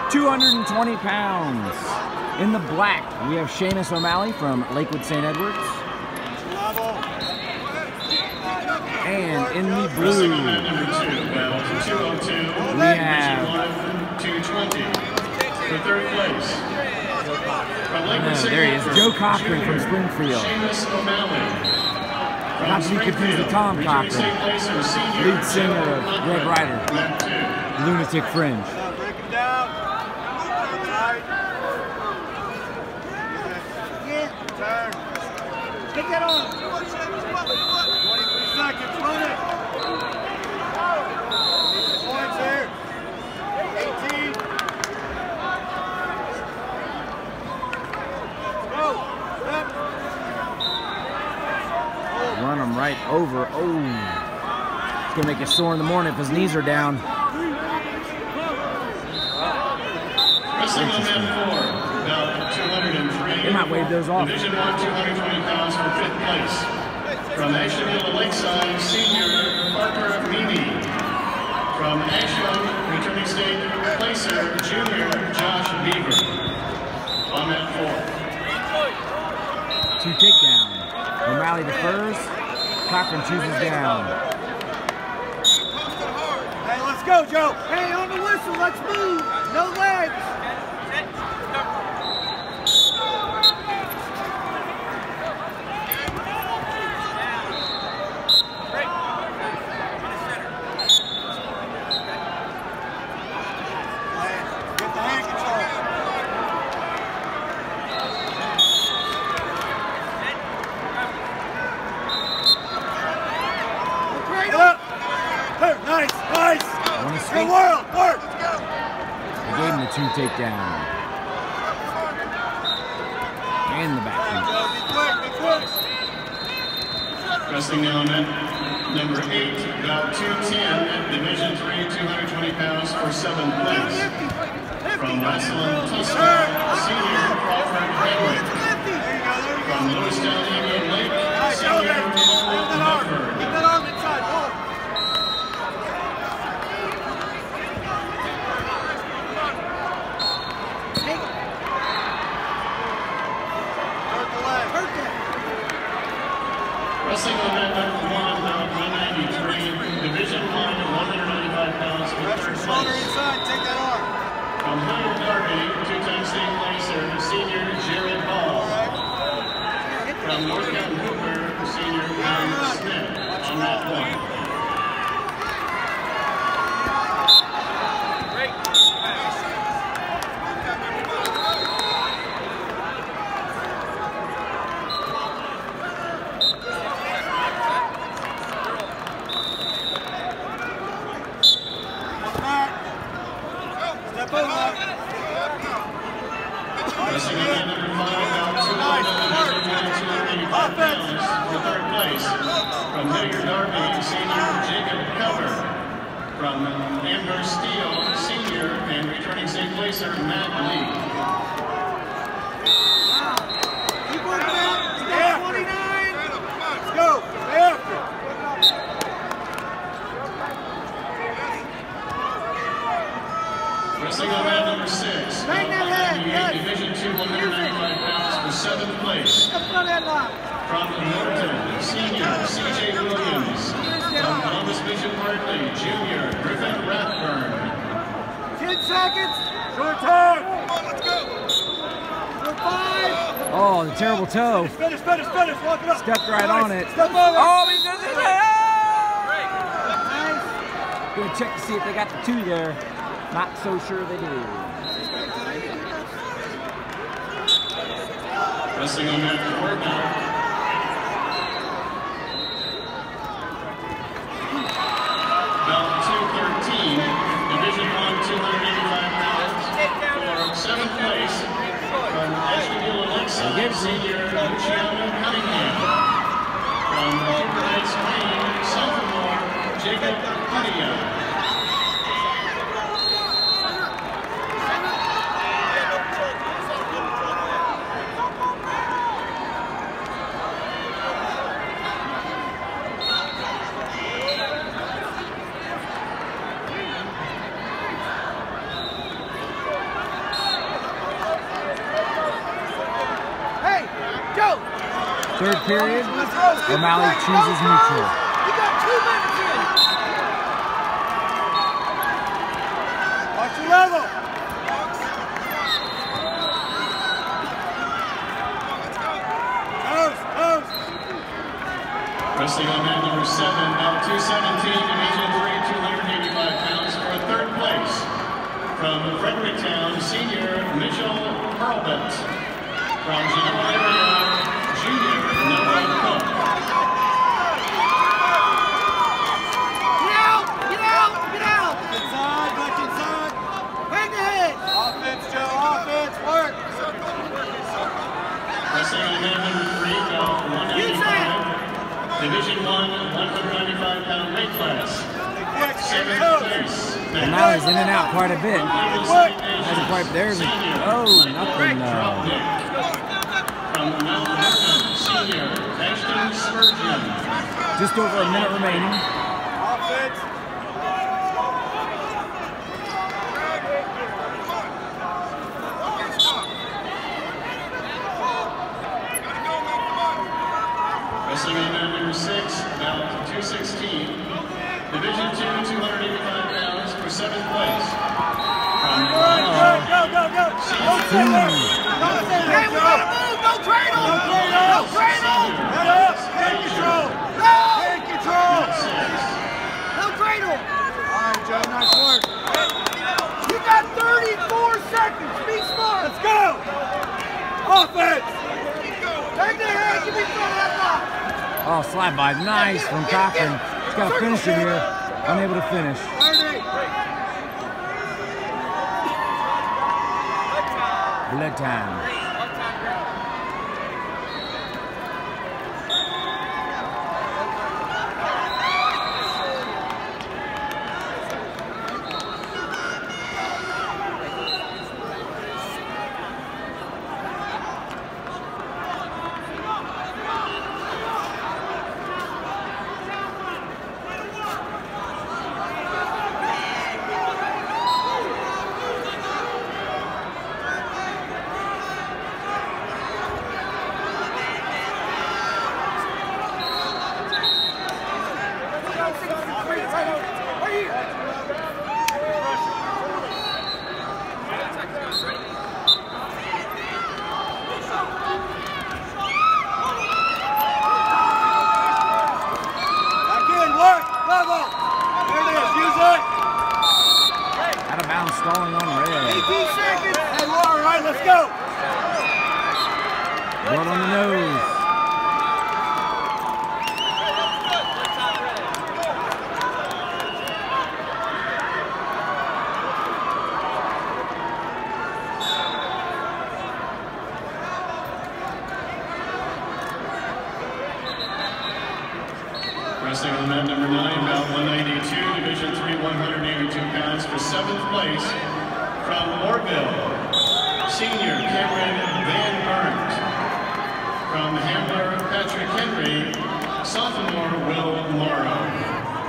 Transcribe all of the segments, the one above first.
220 pounds. In the black, we have Seamus O'Malley from Lakewood St. Edwards. And in the blue, we have 220 for third place. There he is, Joe Cochran from Springfield. Not to be confused with Tom Cochran, lead singer of Red Rider, Lunatic Fringe. Take that on. 23 seconds, run it. Points here. 18. Go. Step. Run him right over. Oh, it's gonna make you sore in the morning if his knees are down. Wrestling on mat 4, about 203. They might wave those off. Division 1, 220 pounds for fifth place. From Asheville Lakeside, senior Parker Mimi. From Asheville, returning state placer, junior Josh Beaver. On mat 4. 2 takedown. O'Malley defers. Cochran chooses down. Hey, let's go, Joe. Hey, on the whistle, let's move. No legs. Good world, work! They gave him the 2 takedown. And the back feet. Wrestling now at number 8, about 210, Division 3, 220 pounds for 7th place. From Wrestling Tucson, senior Crawford Henry. From Lewistown, Indian Lake, senior Paul Mumford. Get that arm inside, hold. Wrestling on mat number 1, about 193, Division 1, 195 pounds for third place. Inside, take that arm. From Hilliard Darby, 2-time state placer, senior Jared Hall. From North Canton Hooper, senior Aaron Smith. On mat 1. Wrestling on mat number 5, about 285 pounds for third place. From Hilliard Darby, senior Jacob Cover. From Amber Steele, senior and returning state placer Matt Lee. Keep working out. Step 29. Let's go. After. Wrestling on mat number 6. Bang that head. Yes. Division 2, 195 pounds for 7th place. From Norton, senior C.J. Williams. From Columbus Vision Hartley, junior Griffin Rathburn. 10 seconds. Short time. Come on, let's go. Short 5. Oh, the terrible toe. Finish. Walk it up. Stepped right on it. Step over. Oh, he does it. Nice. Gonna check to see if they got the 2 there. Not so sure they do. Wrestling on mat 4 now. Belt 213, Division 1, 285 pounds. For 7th place, from Asheville Lakeside, senior Luciano Cunningham. From Cooper Heights, Maine, sophomore Jacob Cunningham. Third period, O'Malley chooses neutral. You got 2 minutes in. Watch your level. Wrestling on mat number 7, about 217, Division 3, 285 pounds for a third place. From Fredericktown, senior Mitchell Hurlbut. From Genoa area, junior Noah Cook. Get out! Get out! Get out! Inside, back inside. Hang the head. Offense, Joe. Offense. Work. Wrestling on mat number 3, about 195. Division 1, 195-pound weight class. Seventh place. O'Malley's in and out quite a bit. Hasn't quite there. Oh, nothing. From Mount Vernon, senior Ashton Spurgeon. Just over a minute remaining. Offense. Wrestling on mat number 6, about 216. Division 2, 285 pounds for 7th place. From Go. Hey, we gotta move. No cradle. No cradle. Head up. Head control. No. Head control. No cradle. All right, Joe. Nice work. You got 34 seconds. Be smart. Let's go. Offense. Take the head. Give me some of that box. Oh, slide by. Nice from Cochran. He's got to finish it here. Unable to finish. 30. Blood time. Out of bounds, stalling on red. 18 seconds. Hey, we're all right. Let's go. Blood on the nose. Wrestling on mat number 9, about 192, Division 3, 182 pounds for 7th place. From Orville, senior Cameron Van Burnt. From Handler Patrick Henry, sophomore Will Morrow.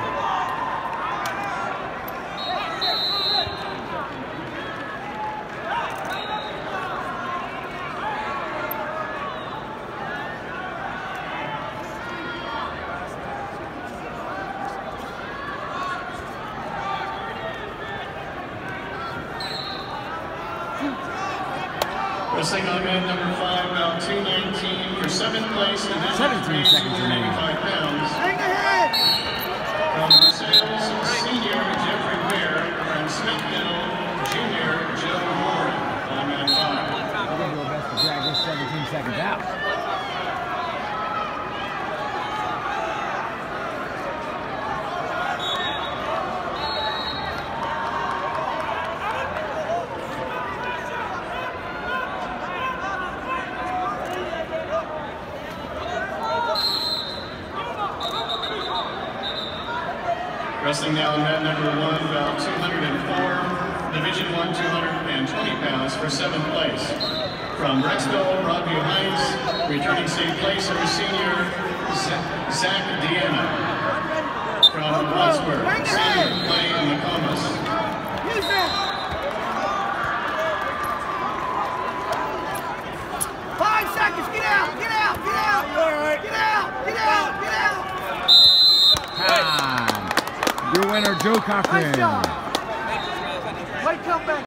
Wrestling on mat number 5, about 219 for 7th place. 17 seconds remaining. 285 pounds. Hang the head. From Versailles, senior Jeffrey Ware. From Smithville, junior Joe Moore. On mat 5. We're going to do our best to drag this 17 seconds out. Wrestling now on mat number 1, about 204, Division 1, 220 pounds for 7th place. From Rexville, Broadview Heights, returning state placer, senior Zach Deanna. From Wadsworth, senior Clay McComas. Use it. 5 seconds. Get out. Get out. Get out. Your winner, Joe Cochran. Nice job. White come back.